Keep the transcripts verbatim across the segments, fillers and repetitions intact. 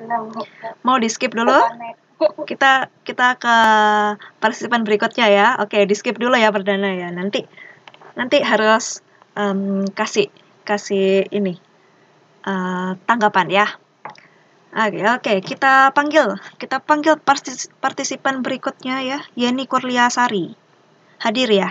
Mau di skip dulu? Kita kita ke partisipan berikutnya ya. Oke, di skip dulu ya perdana ya. Nanti nanti harus um, kasih kasih ini uh, tanggapan ya. Oke, oke, kita panggil kita panggil partis partisipan berikutnya ya, Yeni Kurliasari. Hadir ya?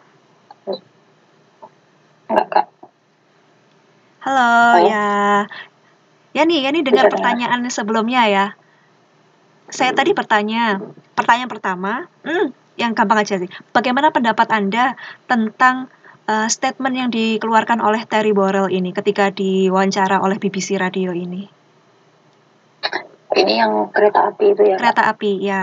Halo, Halo. ya. Yani, Yani dengar pertanyaan sebelumnya ya. Saya tadi bertanya, pertanyaan pertama, hmm, yang gampang aja sih. Bagaimana pendapat Anda tentang uh, statement yang dikeluarkan oleh Terry Borrell ini ketika diwawancara oleh B B C Radio ini? Ini yang kereta api itu ya, Kereta Kak? api, ya.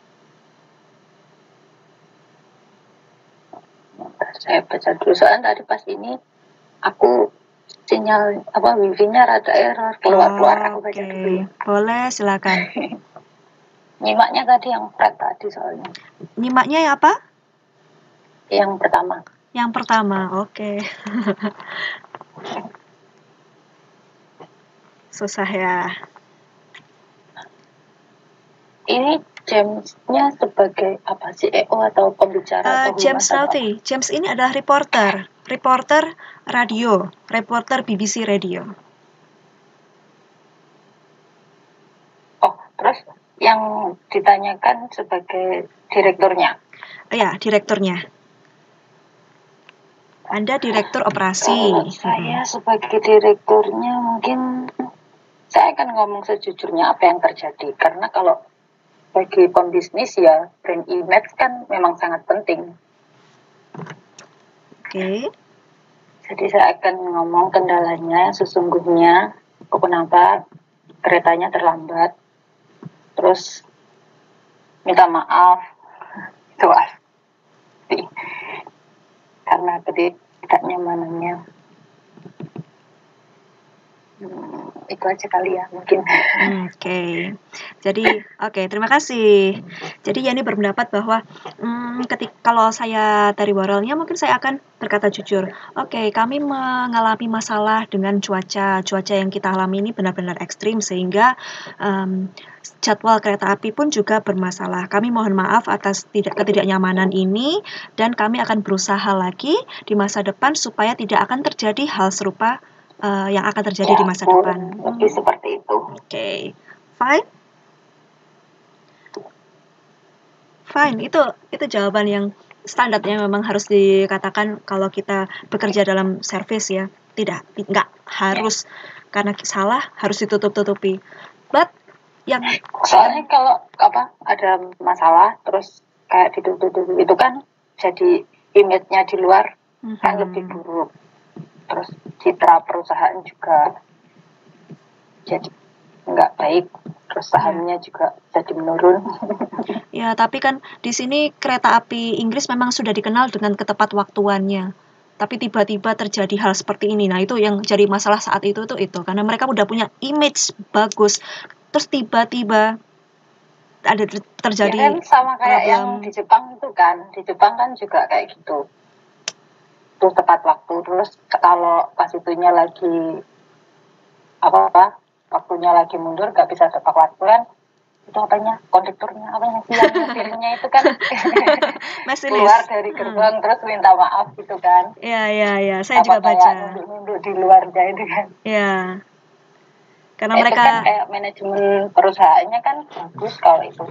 Saya baca dulu, soalnya tadi pas ini aku sinyal apa wifi-nya rada error, keluar-keluar. Oh, aku baca okay. dulu ya. Boleh, silakan. Nyimaknya tadi yang Fred tadi soalnya. Nyimaknya yang apa? Yang pertama. Yang pertama, oke. Okay. Susah ya. Ini James-nya sebagai apa sih, E O atau pembicara uh, atau James Ralphie. James ini adalah reporter, reporter radio, reporter B B C Radio. Oh, terus yang ditanyakan sebagai direkturnya? Oh ya, direkturnya. Anda direktur operasi. Kalau saya sebagai direkturnya mungkin saya akan ngomong sejujurnya apa yang terjadi, karena kalau bagi pembisnis ya brand image kan memang sangat penting. Oke. Okay. Jadi saya akan ngomong kendalanya sesungguhnya, kenapa keretanya terlambat, terus minta maaf, itu pasti karena ketidaknyamanannya. Hmm, itu aja kali ya mungkin. Hmm, oke, okay. Jadi oke okay, terima kasih. Jadi Yani berpendapat bahwa hmm, ketika kalau saya dari Borrellnya mungkin saya akan berkata jujur. Oke, okay, kami mengalami masalah dengan cuaca. Cuaca yang kita alami ini benar-benar ekstrim sehingga um, jadwal kereta api pun juga bermasalah. Kami mohon maaf atas tidak ketidaknyamanan ini dan kami akan berusaha lagi di masa depan supaya tidak akan terjadi hal serupa Uh, yang akan terjadi ya, di masa depan. Lebih hmm. seperti itu. Oke, okay. Fine. Fine, itu itu jawaban yang standarnya memang harus dikatakan kalau kita bekerja dalam service ya. Tidak, nggak harus yeah. Karena salah harus ditutup-tutupi. But yang soalnya yang, kalau apa ada masalah terus kayak ditutup-tutup itu kan jadi image-nya di luar mm-hmm. kan lebih buruk. Terus citra perusahaan juga jadi nggak baik, terus sahamnya ya. Juga jadi menurun. Ya, tapi kan di sini kereta api Inggris memang sudah dikenal dengan ketepat waktuannya. Tapi tiba-tiba terjadi hal seperti ini. Nah, itu yang jadi masalah saat itu tuh itu karena mereka udah punya image bagus. Terus tiba-tiba ada terjadi ya kan sama kayak problem. Yang di Jepang itu kan, di Jepang kan juga kayak gitu. Terus tepat waktu, terus kalau pas itunya lagi apa-apa waktunya lagi mundur gak bisa tepat waktu kan itu apanya konduktornya apanya sih yang mobilnya itu kan keluar dari gerbang hmm. terus minta maaf gitu kan. Iya iya iya saya apa juga baca nunduk-nunduk di luarnya itu kan. Iya karena itu mereka kan kayak manajemen perusahaannya kan bagus kalau itu.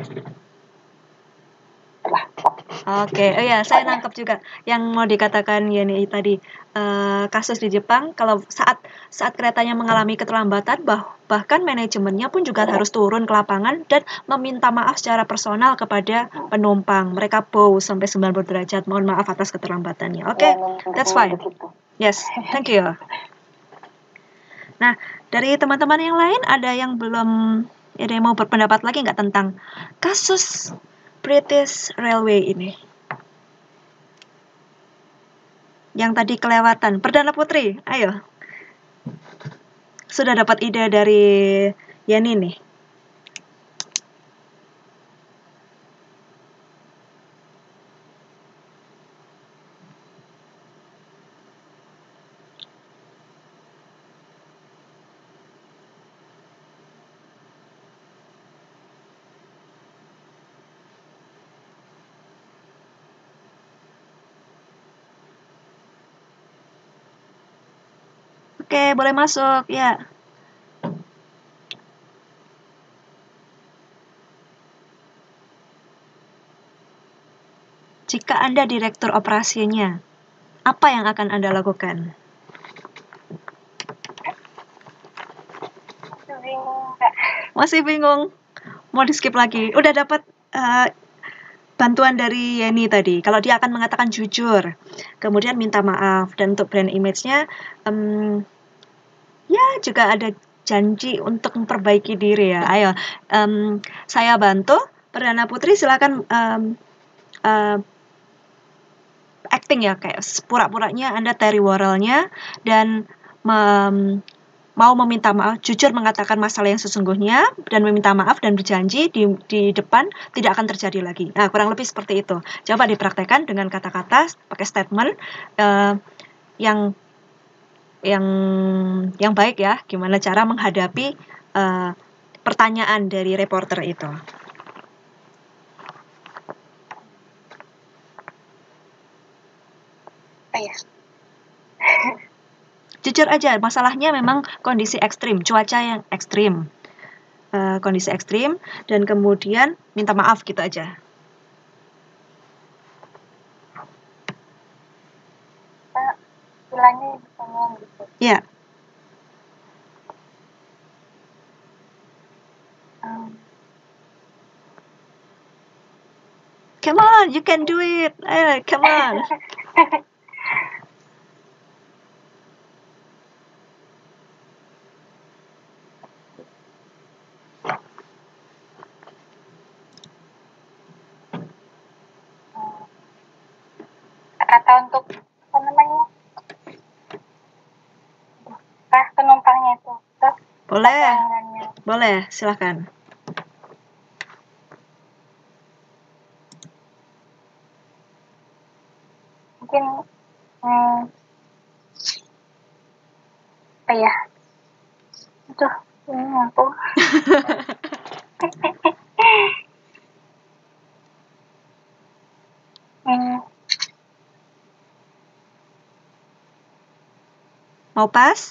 Oke, okay. Oh ya, saya nangkep juga yang mau dikatakan Yani tadi uh, kasus di Jepang kalau saat saat keretanya mengalami keterlambatan bah, bahkan manajemennya pun juga harus turun ke lapangan dan meminta maaf secara personal kepada penumpang. Mereka bow sampai sembilan puluh derajat. Mohon maaf atas keterlambatannya. Oke, okay? That's fine. Yes, thank you. Nah, dari teman-teman yang lain ada yang belum ada yang mau berpendapat lagi nggak tentang kasus British Railway ini? Yang tadi kelewatan. Perdana Putri, ayo. Sudah dapat ide dari Yani nih. Oke, boleh masuk, ya. Jika Anda direktur operasinya, apa yang akan Anda lakukan? Bingung, Kak. Masih bingung? Mau di-skip lagi? Udah dapat uh, bantuan dari Yeni tadi. Kalau dia akan mengatakan jujur, kemudian minta maaf, dan untuk brand image-nya, um, ya juga ada janji untuk memperbaiki diri ya. Ayo, um, saya bantu. Perdana Putri silakan um, uh, acting ya, kayak pura-puranya Anda Terry Worrell-nya dan mem, mau meminta maaf, jujur mengatakan masalah yang sesungguhnya dan meminta maaf dan berjanji di, di depan tidak akan terjadi lagi. Nah, kurang lebih seperti itu. Coba dipraktekkan dengan kata-kata, pakai statement uh, yang yang yang baik ya. Gimana cara menghadapi uh, pertanyaan dari reporter itu. Iya. Jujur aja, masalahnya memang kondisi ekstrim, cuaca yang ekstrim, uh, kondisi ekstrim, dan kemudian minta maaf gitu aja. Kita bilangnya ngomong gitu. Ya. Um, Come on, you can do it. Ayo, come on. Kata untuk apa namanya? Ah, penumpangnya itu. Terus Boleh. pelanggannya. Boleh, silakan. Mungkin hmm, apa ya? Aduh, ini aku. hmm. Mau pas?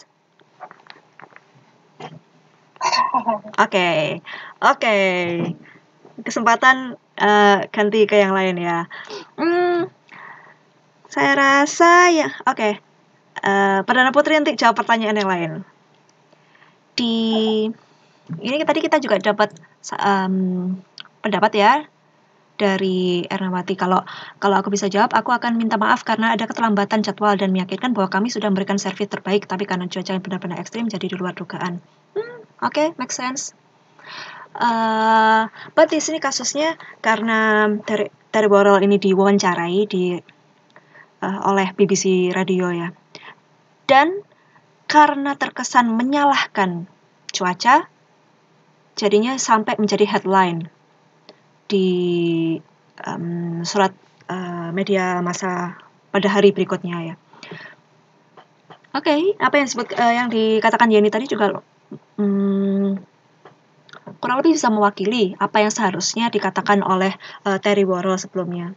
Oke, okay. oke. Okay. Kesempatan uh, ganti ke yang lain ya. Hmm, saya rasa ya, oke. Okay. Uh, Perdana Putri nanti jawab pertanyaan yang lain. Di ini tadi kita juga dapat um, pendapat ya dari Ernawati. Kalau kalau aku bisa jawab, aku akan minta maaf karena ada keterlambatan jadwal dan meyakinkan bahwa kami sudah memberikan servis terbaik, tapi karena cuaca yang benar-benar ekstrim jadi di luar dugaan. Hmm, oke, okay, make sense. Uh, but di sini kasusnya karena Terry, Terry Worrell ini diwawancarai di uh, oleh B B C Radio ya, dan karena terkesan menyalahkan cuaca, jadinya sampai menjadi headline di um, surat uh, media massa pada hari berikutnya ya. Oke, okay, apa yang disebut uh, yang dikatakan Yeni tadi juga um, kurang lebih bisa mewakili apa yang seharusnya dikatakan oleh uh, Terry Worrell sebelumnya.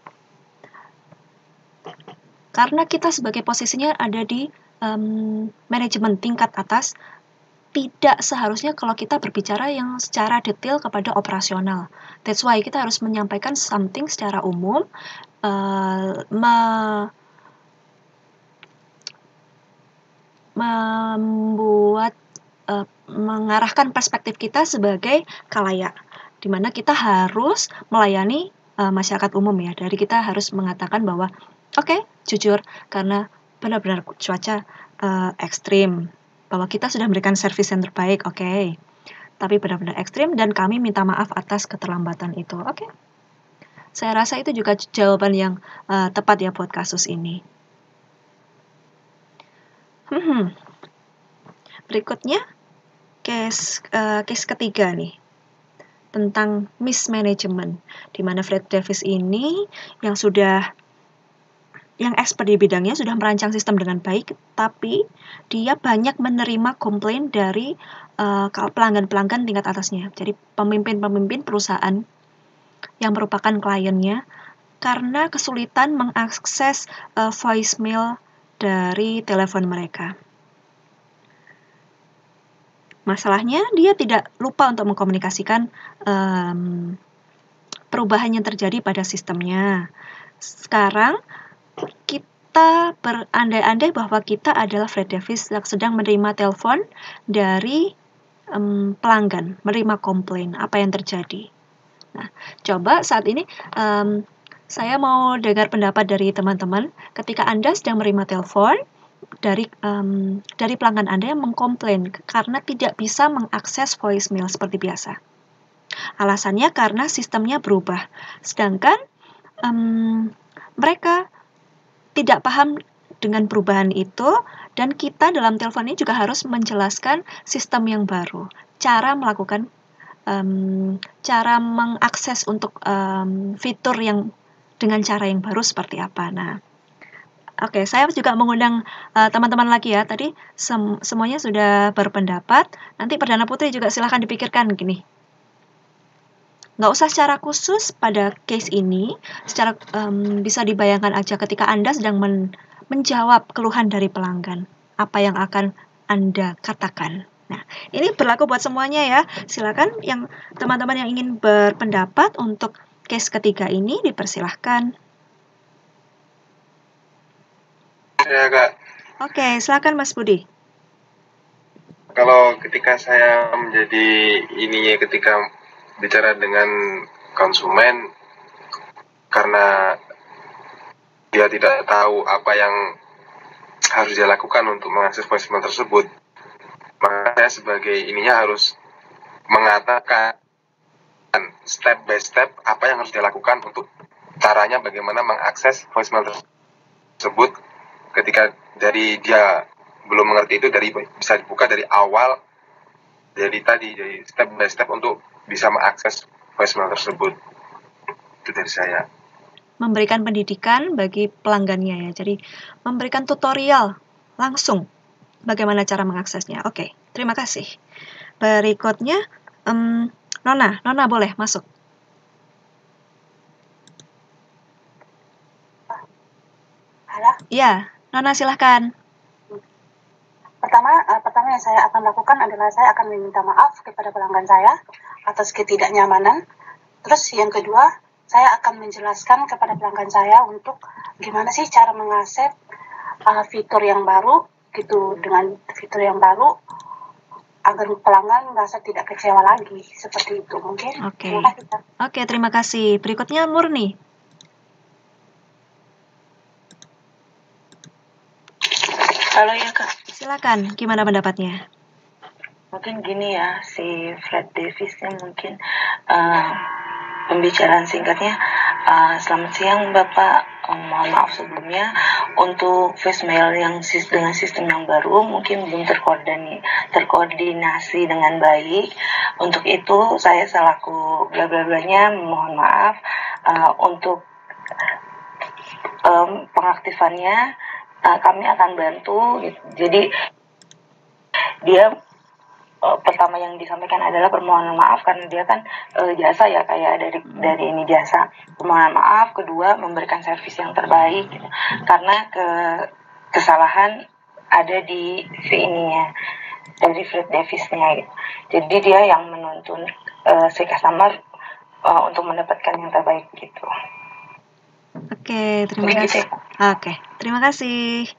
Karena kita sebagai posisinya ada di um, manajemen tingkat atas, tidak seharusnya kalau kita berbicara yang secara detail kepada operasional. That's why kita harus menyampaikan something secara umum, uh, me membuat uh, mengarahkan perspektif kita sebagai khalayak, di mana kita harus melayani uh, masyarakat umum ya. Dari kita harus mengatakan bahwa oke, okay, jujur karena benar-benar cuaca uh, ekstrim, bahwa kita sudah memberikan servis yang terbaik, oke. Okay. Tapi benar-benar ekstrim dan kami minta maaf atas keterlambatan itu. Oke. Okay. Saya rasa itu juga jawaban yang uh, tepat ya buat kasus ini. Hmm. Berikutnya case uh, case ketiga nih, tentang mismanagement, di mana Fred Davis ini yang sudah yang expert di bidangnya sudah merancang sistem dengan baik, tapi dia banyak menerima komplain dari uh, pelanggan-pelanggan tingkat atasnya. Jadi pemimpin-pemimpin perusahaan yang merupakan kliennya karena kesulitan mengakses uh, voicemail dari telepon mereka. Masalahnya dia tidak lupa untuk mengkomunikasikan um, perubahan yang terjadi pada sistemnya. Sekarang kita berandai-andai bahwa kita adalah Fred Davis yang sedang menerima telepon dari um, pelanggan, menerima komplain. Apa yang terjadi? Nah, coba saat ini um, saya mau dengar pendapat dari teman-teman. Ketika Anda sedang menerima telepon dari um, dari pelanggan Anda yang mengkomplain karena tidak bisa mengakses voicemail seperti biasa. Alasannya karena sistemnya berubah. Sedangkan um, mereka tidak paham dengan perubahan itu, dan kita dalam telepon ini juga harus menjelaskan sistem yang baru, cara melakukan um, cara mengakses untuk um, fitur yang dengan cara yang baru seperti apa. Nah, oke, okay, saya juga mengundang uh, teman-teman lagi ya. Tadi sem semuanya sudah berpendapat. Nanti Perdana Putri juga silahkan dipikirkan gini. Nggak usah secara khusus pada case ini, secara um, bisa dibayangkan aja ketika Anda sedang men menjawab keluhan dari pelanggan. Apa yang akan Anda katakan? Nah, ini berlaku buat semuanya ya. Silakan yang teman-teman yang ingin berpendapat untuk case ketiga ini dipersilahkan. Ya, Kak. Oke, silakan Mas Budi. Kalau ketika saya menjadi ininya ketika bicara dengan konsumen karena dia tidak tahu apa yang harus dia lakukan untuk mengakses voicemail tersebut, maka saya sebagai ininya harus mengatakan step by step apa yang harus dia lakukan untuk caranya bagaimana mengakses voicemail tersebut. Ketika dari dia belum mengerti itu, dari bisa dibuka dari awal, jadi tadi jadi step by step untuk bisa mengakses voicemail tersebut. Itu dari saya. Memberikan pendidikan bagi pelanggannya ya, jadi memberikan tutorial langsung bagaimana cara mengaksesnya. Oke, terima kasih. Berikutnya um, Nona, Nona boleh masuk. Halo? Ya, Nona silahkan. Pertama, uh, pertama yang saya akan lakukan adalah saya akan meminta maaf kepada pelanggan saya atas ketidaknyamanan. Terus yang kedua, saya akan menjelaskan kepada pelanggan saya untuk gimana sih cara mengakses uh, fitur yang baru, gitu, dengan fitur yang baru agar pelanggan merasa tidak kecewa lagi, seperti itu mungkin. Oke, okay. Oke, okay, terima kasih. Berikutnya Murni. Halo ya Kak. Silakan, gimana pendapatnya? Mungkin gini ya, si Fred Davisnya mungkin uh, pembicaraan singkatnya, uh, selamat siang Bapak, um, mohon maaf sebelumnya untuk voicemail yang dengan sistem yang baru mungkin belum terkoordinasi, terkoordinasi dengan baik. Untuk itu saya selaku bla bla blanya mohon maaf uh, untuk um, pengaktifannya. Uh, kami akan bantu gitu. Jadi dia uh, pertama yang disampaikan adalah permohonan maaf karena dia kan uh, jasa ya kayak dari dari ini jasa, permohonan maaf. Kedua, memberikan servis yang terbaik gitu. Karena ke kesalahan ada di si ininya, dari Fred Davisnya gitu. Jadi dia yang menuntun uh, si customer uh, untuk mendapatkan yang terbaik gitu. Oke, terima kasih. Oke, terima kasih.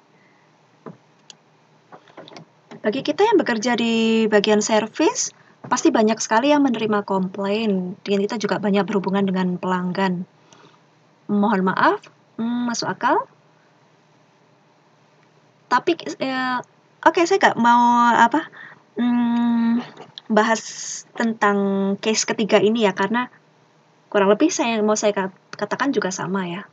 Bagi kita yang bekerja di bagian servis, pasti banyak sekali yang menerima komplain. Dan kita juga banyak berhubungan dengan pelanggan. Mohon maaf, hmm, masuk akal. Tapi, eh, oke, okay, saya nggak mau apa hmm, bahas tentang case ketiga ini ya, karena kurang lebih saya mau saya katakan juga sama ya.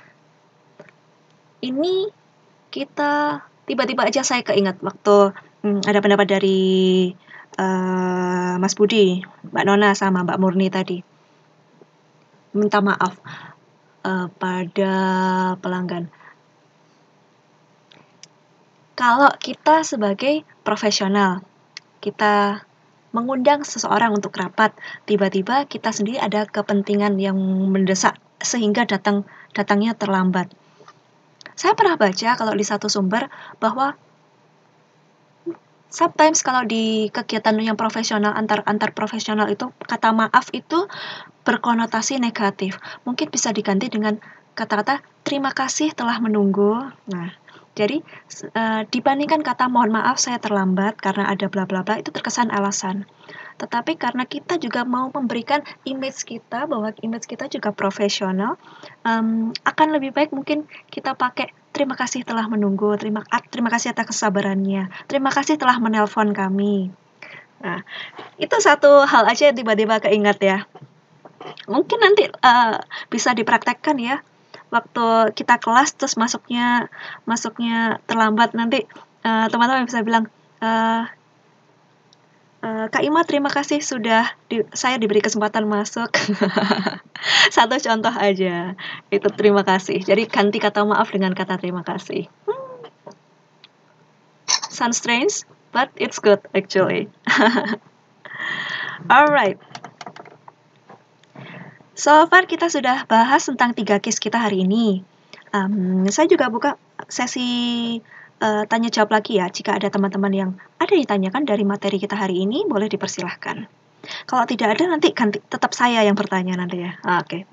Ini kita tiba-tiba aja saya keingat waktu hmm, ada pendapat dari uh, Mas Budi, Mbak Nona sama Mbak Murni tadi. Minta maaf uh, pada pelanggan. Kalau kita sebagai profesional, kita mengundang seseorang untuk rapat, tiba-tiba kita sendiri ada kepentingan yang mendesak sehingga datang datangnya terlambat. Saya pernah baca kalau di satu sumber bahwa sometimes kalau di kegiatan yang profesional, antar antar profesional itu kata maaf itu berkonotasi negatif. Mungkin bisa diganti dengan kata-kata terima kasih telah menunggu. Nah, jadi uh, dibandingkan kata mohon maaf saya terlambat karena ada bla bla bla, itu terkesan alasan. Tetapi karena kita juga mau memberikan image kita bahwa image kita juga profesional, um, akan lebih baik mungkin kita pakai terima kasih telah menunggu, terima terima kasih atas kesabarannya, terima kasih telah menelpon kami. Nah, itu satu hal aja yang tiba-tiba keingat ya. Mungkin nanti uh, bisa dipraktekkan ya. Waktu kita kelas terus masuknya masuknya terlambat, nanti uh, teman-teman bisa bilang, uh, Uh, Kak Ima, terima kasih sudah di, saya diberi kesempatan masuk. Satu contoh aja, itu terima kasih. Jadi ganti kata maaf dengan kata terima kasih. Hmm. Sounds strange, but it's good actually. Alright. So far kita sudah bahas tentang tiga case kita hari ini. Um, saya juga buka sesi Uh, tanya jawab lagi ya, jika ada teman-teman yang ada yang ditanyakan dari materi kita hari ini, boleh dipersilahkan. Kalau tidak ada, nanti ganti, tetap saya yang bertanya nanti ya. Ah, Oke. Okay.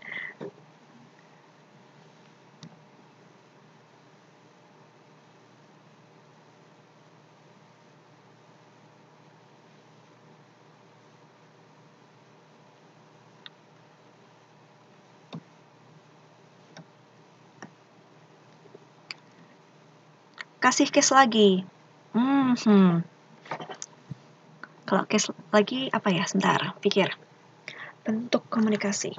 Kasih case lagi. Hmm, hmm. Kalau case lagi apa ya? Sebentar, pikir. Bentuk komunikasi.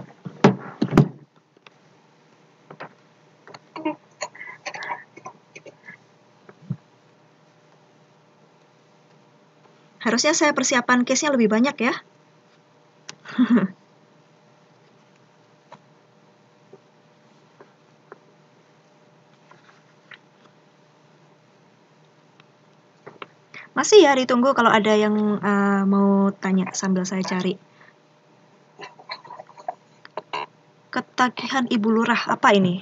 Harusnya saya persiapan case-nya lebih banyak ya. Masih ya, ditunggu kalau ada yang uh, mau tanya sambil saya cari. Ketagihan Ibu Lurah, apa ini?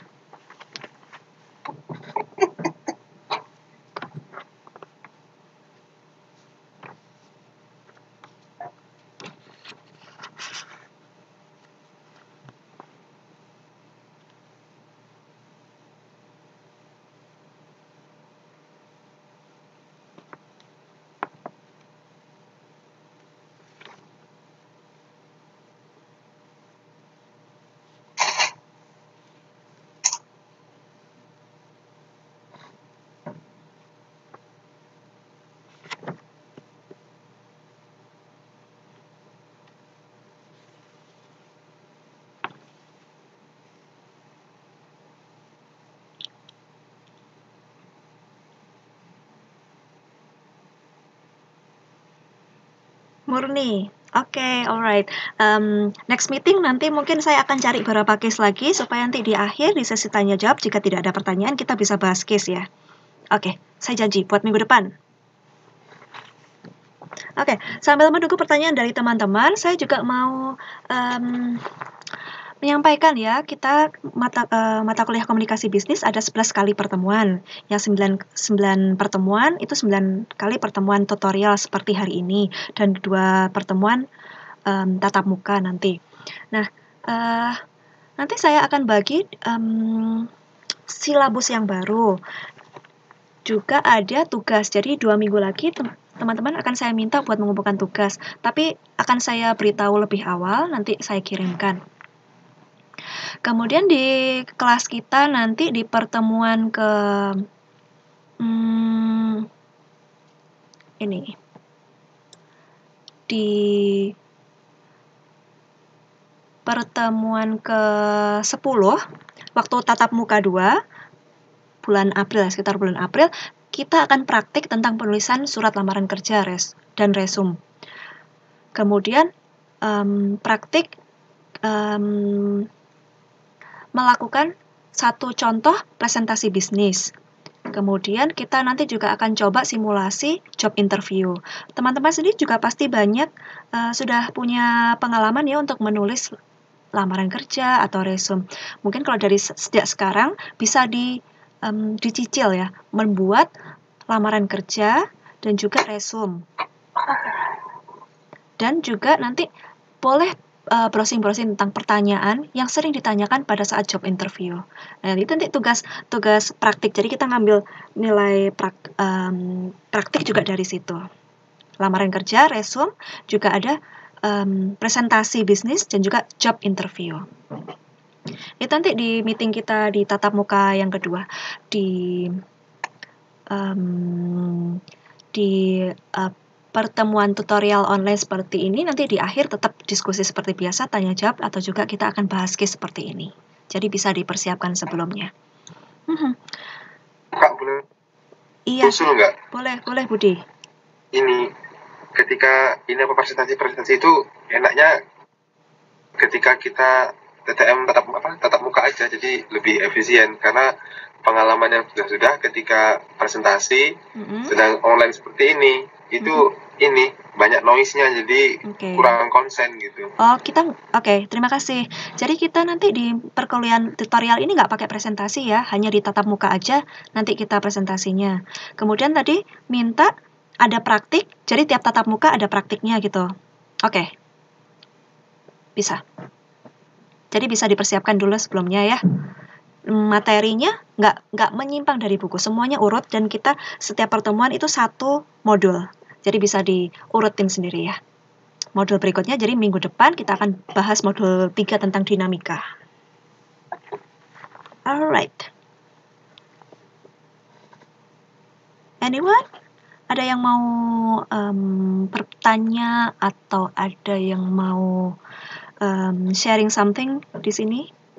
Murni. Oke, okay, alright. Um, next meeting nanti mungkin saya akan cari beberapa case lagi supaya nanti di akhir di sesi tanya jawab jika tidak ada pertanyaan kita bisa bahas case ya. Oke, okay, saya janji buat minggu depan. Oke, okay, sambil menunggu pertanyaan dari teman-teman, saya juga mau um, menyampaikan ya, kita mata uh, mata kuliah komunikasi bisnis ada sebelas kali pertemuan. Yang sembilan, sembilan pertemuan itu sembilan kali pertemuan tutorial seperti hari ini dan dua pertemuan um, tatap muka nanti. Nah, uh, nanti saya akan bagi um, silabus yang baru. Juga ada tugas. Jadi dua minggu lagi teman-teman akan saya minta buat mengumpulkan tugas. Tapi akan saya beritahu lebih awal, nanti saya kirimkan. Kemudian di kelas kita nanti di pertemuan ke hmm, ini di pertemuan ke sepuluh waktu tatap muka dua bulan April, sekitar bulan April, kita akan praktik tentang penulisan surat lamaran kerja res dan resum. Kemudian um, praktik um, melakukan satu contoh presentasi bisnis. Kemudian kita nanti juga akan coba simulasi job interview. Teman-teman sendiri juga pasti banyak uh, sudah punya pengalaman ya untuk menulis lamaran kerja atau resume. Mungkin kalau dari sejak sekarang bisa di um, dicicil ya, membuat lamaran kerja dan juga resume. Dan juga nanti boleh uh, browsing-browsing tentang pertanyaan yang sering ditanyakan pada saat job interview. Nah, itu nanti tugas tugas praktik. Jadi kita ngambil nilai prak, um, praktik juga dari situ. Lamaran kerja, resume, juga ada um, presentasi bisnis dan juga job interview. Itu nanti di meeting kita di tatap muka yang kedua di um, di uh, pertemuan tutorial online seperti ini, nanti di akhir tetap diskusi seperti biasa, tanya jawab, atau juga kita akan bahas case seperti ini. Jadi bisa dipersiapkan sebelumnya. Hmm. Kak, boleh Iya, usul nggak? boleh, boleh Budi. Ini, ketika ini apa presentasi-presentasi itu enaknya ketika kita T T M tatap apa tatap muka aja, jadi lebih efisien karena pengalaman yang sudah-sudah ketika presentasi Mm-hmm. sedang online seperti ini itu mm-hmm. ini banyak noise-nya, jadi okay. kurang konsen gitu. Oh, kita oke, okay, terima kasih. Jadi kita nanti di perkuliahan tutorial ini nggak pakai presentasi ya, hanya di tatap muka aja nanti kita presentasinya. Kemudian tadi minta ada praktik, jadi tiap tatap muka ada praktiknya gitu. Oke, okay. Bisa. Jadi bisa dipersiapkan dulu sebelumnya ya. Materinya nggak nggak menyimpang dari buku, semuanya urut, dan kita setiap pertemuan itu satu modul, jadi bisa diurutin sendiri ya. Modul berikutnya, jadi minggu depan kita akan bahas modul tiga tentang dinamika. Alright. Anyone? Ada yang mau um, bertanya atau ada yang mau um, sharing something di sini?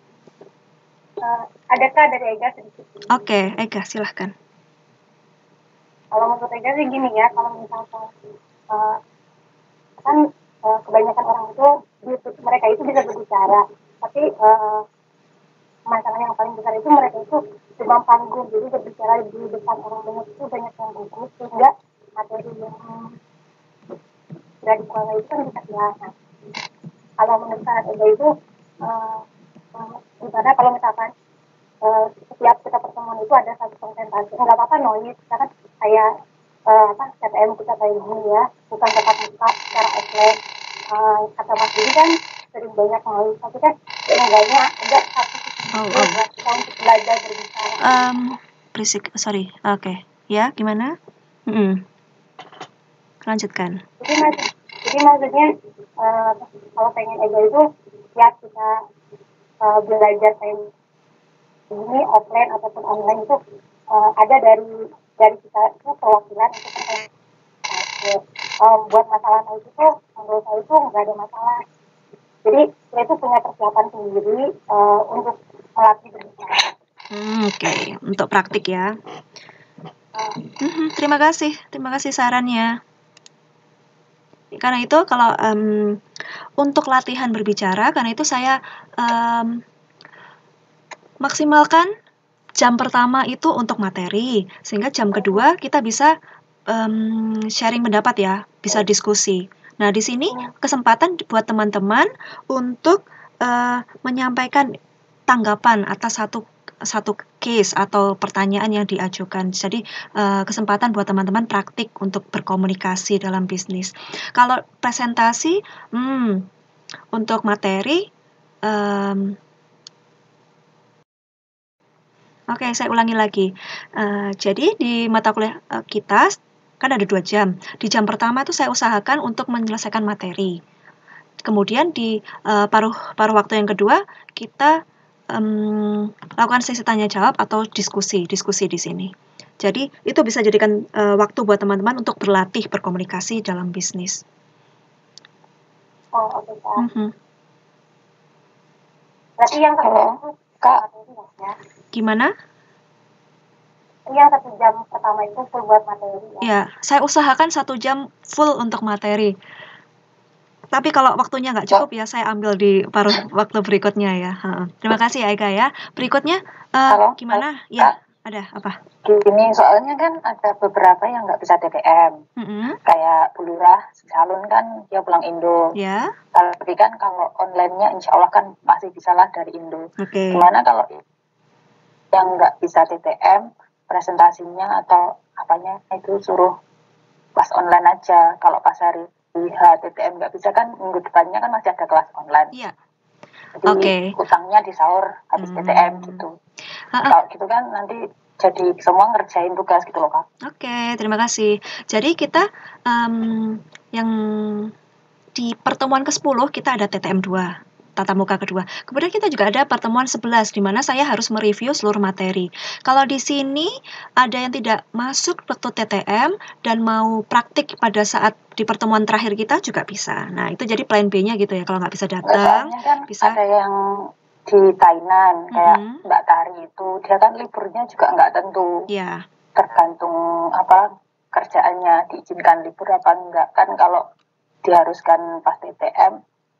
Uh, adakah dari Ega sedikit? Oke, okay, Ega silahkan. Kalau menurut Ega sih gini ya, kalau misalkan uh, kan uh, kebanyakan orang itu mereka itu bisa berbicara, tapi uh, masalah yang paling besar itu mereka itu demam panggung, jadi berbicara di depan orang banyak itu banyak yang gugup, sehingga materi yang sudah dikuasai itu kan bisa hilang. Kalau menurut saya Ega itu uh, uh, gimana kalau misalkan Uh, setiap kita pertemuan itu ada satu presentasi, nggak apa-apa noise, karena kayak uh, apa T T M kita kayak gini ya, bukan tetap muka secara offline. Uh, kata Mas Didi kan sering banyak noise, tapi kan enggaknya ada satu oh, oh. kita untuk belajar berbicara. Um, berisik, sorry, oke, okay. Ya gimana? Mm-hmm. Lanjutkan. Jadi maksud, jadi maksudnya uh, kalau pengen Ega itu ya kita uh, belajar kayak ini offline ataupun online itu uh, ada dari dari kita itu perwakilan untuk pertanyaan. Um, buat masalah itu tuh menurut saya itu nggak ada masalah. Jadi kita itu punya persiapan sendiri uh, untuk melatih berbicara. Hmm, Oke, okay. Untuk praktik ya. Uh, hmm, terima kasih, terima kasih sarannya. Karena itu kalau um, untuk latihan berbicara, karena itu saya um, maksimalkan jam pertama itu untuk materi, sehingga jam kedua kita bisa um, sharing pendapat ya, bisa diskusi. Nah, di sini kesempatan buat teman-teman untuk uh, menyampaikan tanggapan atas satu satu case atau pertanyaan yang diajukan. Jadi uh, kesempatan buat teman-teman praktik untuk berkomunikasi dalam bisnis. Kalau presentasi, hmm, untuk materi, um, Oke, okay, saya ulangi lagi. Uh, jadi di mata kuliah uh, kita kan ada dua jam. Di jam pertama itu saya usahakan untuk menyelesaikan materi. Kemudian di uh, paruh paruh waktu yang kedua kita um, lakukan sesi tanya jawab atau diskusi diskusi di sini. Jadi itu bisa jadikan uh, waktu buat teman-teman untuk berlatih berkomunikasi dalam bisnis. Oh, oke okay, Kak. Mm-hmm. Berarti yang kalau Kak ya. Gimana? Yang satu jam pertama itu full buat materi ya? Ya, saya usahakan satu jam full untuk materi. Tapi kalau waktunya nggak cukup ya saya ambil di paruh waktu berikutnya ya. Terima kasih ya Ega ya. Berikutnya uh, Halo, gimana? halo, Ya, Kak. Ada apa? Gini, soalnya kan ada beberapa yang nggak bisa T T M. Mm-hmm. Kayak Bu Lurah, calon kan dia pulang Indo. Ya. Tapi kan kalau online-nya insya Allah kan masih bisa lah dari Indo. Okay. Gimana kalau yang nggak bisa T T M, presentasinya atau apanya itu suruh kelas online aja. Kalau pas hari H T T M nggak bisa kan, minggu depannya kan masih ada kelas online. Iya. Jadi Oke. utangnya di sahur habis Hmm. T T M gitu. Ha-ha. Kalau gitu kan nanti jadi semua ngerjain tugas gitu loh Kak. Oke, terima kasih. Jadi kita em, yang di pertemuan ke sepuluh kita ada T T M dua, tatap muka kedua. Kemudian kita juga ada pertemuan sebelas di mana saya harus mereview seluruh materi. Kalau di sini ada yang tidak masuk waktu T T M dan mau praktik pada saat di pertemuan terakhir kita juga bisa. Nah, itu jadi plan B-nya gitu ya. Kalau nggak bisa Nggak, datang, soalnya kan bisa. ada yang di Thailand kayak Mm-mm. Mbak Tari itu, dia kan liburnya juga nggak tentu, Ya, tergantung apa kerjaannya diizinkan libur apa enggak. Kan kalau diharuskan pas T T M,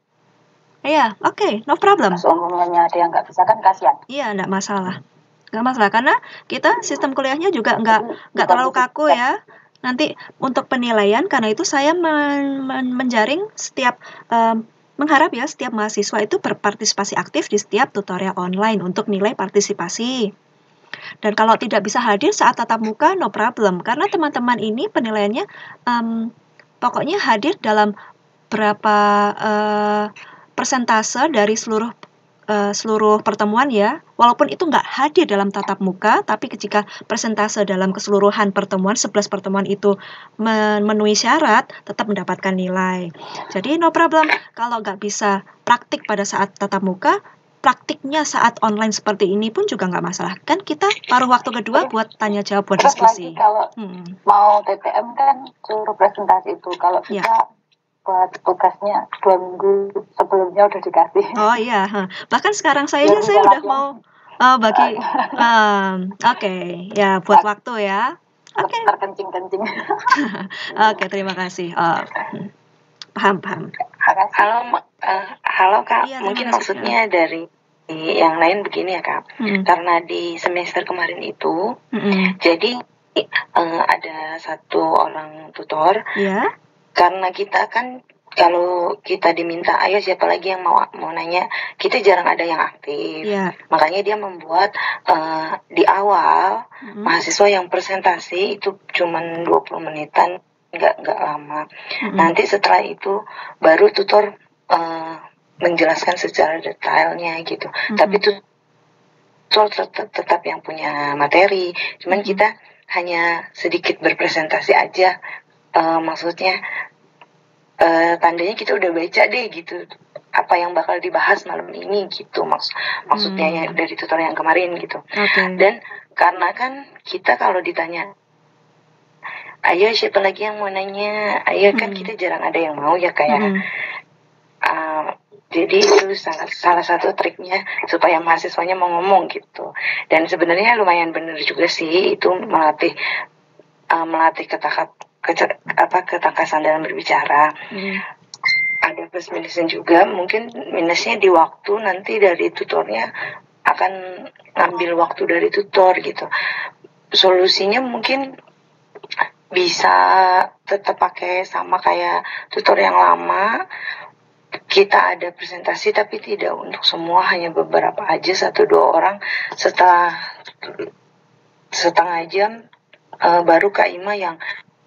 iya, oke, no problem. pas umumnya ada yang nggak bisa kan kasihan. Iya, nggak masalah. Nggak masalah, karena kita sistem kuliahnya juga nggak Jadi nggak bukan terlalu itu kaku ya. Nanti untuk penilaian, karena itu saya men- men- menjaring setiap, em, mengharap ya setiap mahasiswa itu berpartisipasi aktif di setiap tutorial online untuk nilai partisipasi. Dan kalau tidak bisa hadir saat tatap muka, no problem. Karena teman-teman ini penilaiannya em, pokoknya hadir dalam berapa eh, persentase dari seluruh eh, seluruh pertemuan ya. Walaupun itu nggak hadir dalam tatap muka, tapi ketika persentase dalam keseluruhan pertemuan, sebelas pertemuan itu memenuhi syarat, tetap mendapatkan nilai. Jadi no problem kalau nggak bisa praktik pada saat tatap muka, praktiknya saat online seperti ini pun juga nggak masalah. Kan kita paruh waktu kedua buat tanya jawab, buat Terus lagi diskusi. kalau Hmm, mau T T M kan suruh presentasi itu, kalau Ya. kita buat tugasnya dua minggu sebelumnya udah dikasih. Oh iya, huh. Bahkan sekarang saya Biar aja bisa saya udah latihan. mau uh, bagi, um, oke, ya buat waktu ya. Oke, Terkencing-kencing. oke, terima kasih. Oh, hmm. Paham, paham. Makasih. Halo, Ma- eh, halo Kak. Iya, terima Mungkin kasih. maksudnya dari yang lain begini ya Kak. Hmm, Karena di semester kemarin itu, hmm, jadi eh, ada satu orang tutor. Ya, Karena kita kan kalau kita diminta, ayo siapa lagi yang mau mau nanya, kita jarang ada yang aktif. ya. Makanya dia membuat eh, di awal Hmm, mahasiswa yang presentasi itu cuman dua puluh menitan, nggak nggak lama. hmm, Nanti setelah itu baru tutor eh, menjelaskan secara detailnya gitu. hmm, Tapi tutor tetap, tetap yang punya materi. Cuman hmm, kita hanya sedikit berpresentasi aja. Eh, maksudnya eh, tandanya kita udah baca deh gitu apa yang bakal dibahas malam ini gitu maks maksudnya ya hmm. dari tutor yang kemarin gitu. Oke. Dan karena kan kita kalau ditanya ayo siapa lagi yang mau nanya, ayo kan Hmm. kita jarang ada yang mau ya kayak Hmm, uh, jadi itu salah, salah satu triknya supaya mahasiswanya mau ngomong gitu. Dan sebenarnya lumayan bener juga sih itu melatih uh, melatih ketakat Kece- apa ketangkasan dalam berbicara. hmm. Ada plus minusnya juga, mungkin minusnya di waktu nanti dari tutornya akan ngambil waktu dari tutor gitu. Solusinya mungkin bisa tetap pakai sama kayak tutor yang lama, kita ada presentasi tapi tidak untuk semua, hanya beberapa aja, satu dua orang. Setelah setengah jam uh, baru Kak Ima yang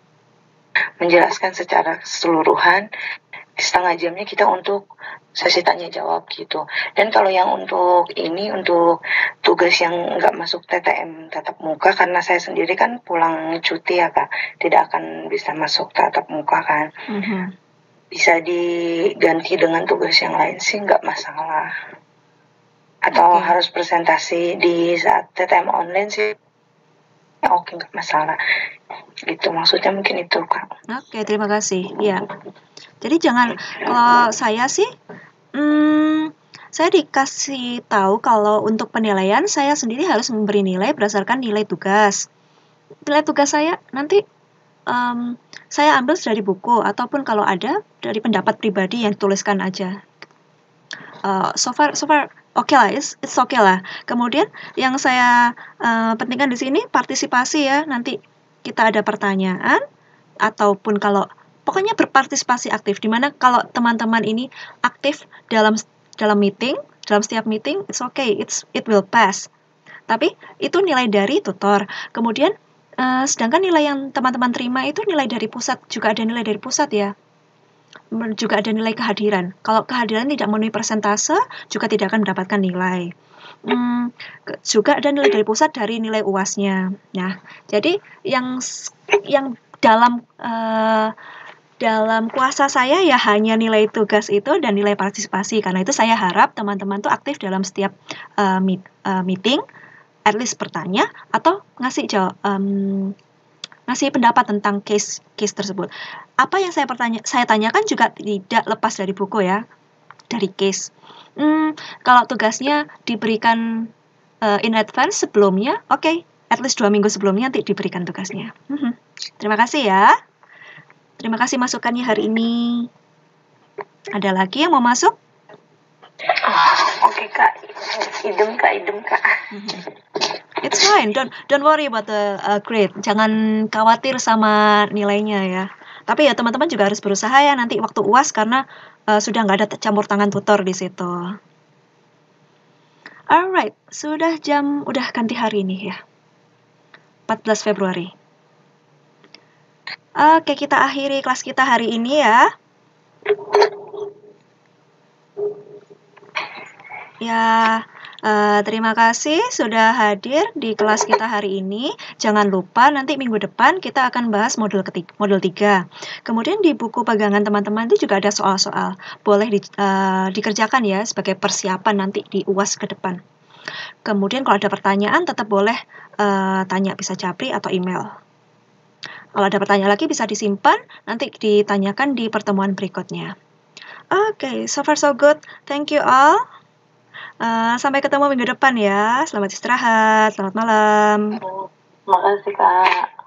menjelaskan secara keseluruhan, setengah jamnya kita untuk sesi tanya jawab gitu. Dan kalau yang untuk ini, untuk tugas yang nggak masuk T T M tatap muka, karena saya sendiri kan pulang cuti ya Kak, tidak akan bisa masuk tatap muka kan, Hmm. bisa diganti dengan tugas yang lain sih nggak masalah. Atau Oke. harus presentasi di saat T T M online sih oke, nggak masalah gitu, maksudnya mungkin itu Kak. Oke, terima kasih. Ya. Jadi jangan, kalau saya sih, hmm, saya dikasih tahu kalau untuk penilaian saya sendiri harus memberi nilai berdasarkan nilai tugas. Nilai tugas saya nanti em, saya ambil dari buku ataupun kalau ada dari pendapat pribadi yang dituliskan aja. Uh, so far, so far, oke lah, it's, it's okay lah. Kemudian yang saya uh, pentingkan di sini partisipasi ya. Nanti kita ada pertanyaan ataupun kalau pokoknya berpartisipasi aktif. Dimana kalau teman-teman ini aktif dalam dalam meeting, dalam setiap meeting, it's okay, it's it will pass. Tapi itu nilai dari tutor. Kemudian Uh, sedangkan nilai yang teman-teman terima itu nilai dari pusat, juga ada nilai dari pusat ya. Juga ada nilai kehadiran. Kalau kehadiran tidak memenuhi persentase, juga tidak akan mendapatkan nilai. Hmm, juga ada nilai dari pusat dari nilai U A S-nya. Nah, jadi yang yang dalam uh, dalam kuasa saya ya hanya nilai tugas itu dan nilai partisipasi. Karena itu saya harap teman-teman tuh aktif dalam setiap uh, meet, uh, meeting, at least bertanya atau ngasih jawab, um, ngasih pendapat tentang case case tersebut. Apa yang saya pertanya saya tanyakan juga tidak lepas dari buku ya, dari case. Hmm, kalau tugasnya diberikan uh, in advance sebelumnya, oke, okay, at least dua minggu sebelumnya nanti diberikan tugasnya. Hmm, terima kasih ya. Terima kasih masukannya hari ini. Ada lagi yang mau masuk? Oh, oke okay, Kak, idem Kak, idem Kak. It's fine, don't don't worry about the uh, grade. Jangan khawatir sama nilainya ya. Tapi ya teman-teman juga harus berusaha ya nanti waktu U A S karena uh, sudah nggak ada campur tangan tutor di situ. Alright, sudah jam udah ganti hari ini ya. empat belas Februari. Oke, kita akhiri kelas kita hari ini ya. Ya, uh, terima kasih sudah hadir di kelas kita hari ini. Jangan lupa nanti minggu depan kita akan bahas modul ketiga, modul tiga. Kemudian di buku pegangan teman-teman itu juga ada soal-soal. Boleh di, uh, dikerjakan ya sebagai persiapan nanti di U A S ke depan. Kemudian kalau ada pertanyaan tetap boleh uh, tanya, bisa japri atau email. Kalau ada pertanyaan lagi bisa disimpan, nanti ditanyakan di pertemuan berikutnya. Oke, okay, so far so good. Thank you all. Uh, sampai ketemu minggu depan ya. Selamat istirahat. Selamat malam. Terima kasih Kak.